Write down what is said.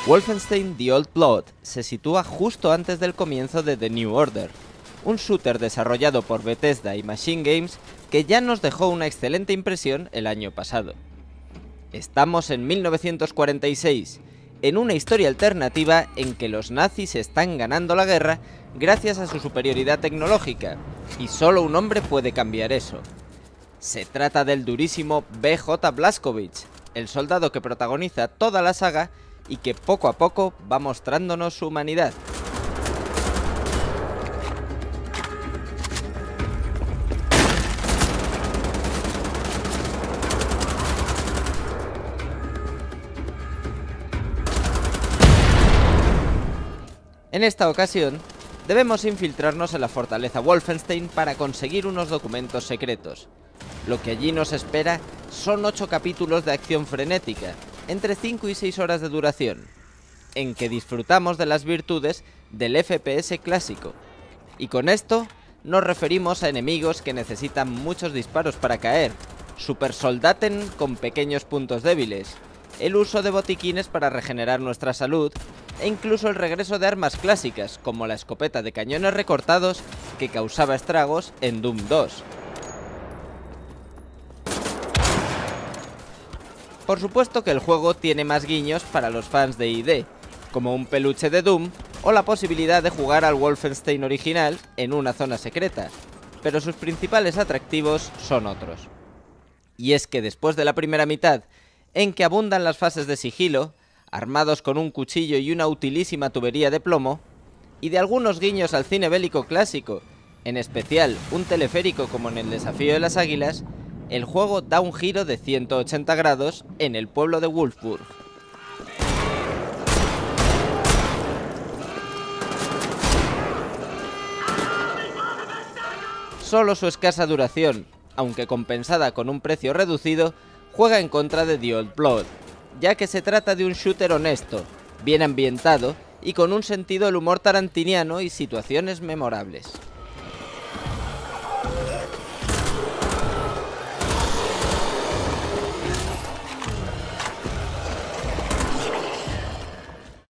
Wolfenstein: The Old Blood se sitúa justo antes del comienzo de The New Order, un shooter desarrollado por Bethesda y Machine Games que ya nos dejó una excelente impresión el año pasado. Estamos en 1946, en una historia alternativa en que los nazis están ganando la guerra gracias a su superioridad tecnológica, y solo un hombre puede cambiar eso. Se trata del durísimo BJ Blazkowicz, el soldado que protagoniza toda la saga y que poco a poco va mostrándonos su humanidad. En esta ocasión, debemos infiltrarnos en la fortaleza Wolfenstein para conseguir unos documentos secretos. Lo que allí nos espera son 8 capítulos de acción frenética, entre 5 y 6 horas de duración, en que disfrutamos de las virtudes del FPS clásico. Y con esto nos referimos a enemigos que necesitan muchos disparos para caer, supersoldaten con pequeños puntos débiles, el uso de botiquines para regenerar nuestra salud, e incluso el regreso de armas clásicas, como la escopeta de cañones recortados que causaba estragos en Doom 2. Por supuesto que el juego tiene más guiños para los fans de ID, como un peluche de Doom o la posibilidad de jugar al Wolfenstein original en una zona secreta, pero sus principales atractivos son otros. Y es que después de la primera mitad, en que abundan las fases de sigilo, armados con un cuchillo y una utilísima tubería de plomo, y de algunos guiños al cine bélico clásico, en especial un teleférico como en el Desafío de las Águilas, el juego da un giro de 180 grados en el pueblo de Wolfsburg. Solo su escasa duración, aunque compensada con un precio reducido, juega en contra de The Old Blood, ya que se trata de un shooter honesto, bien ambientado y con un sentido del humor tarantiniano y situaciones memorables.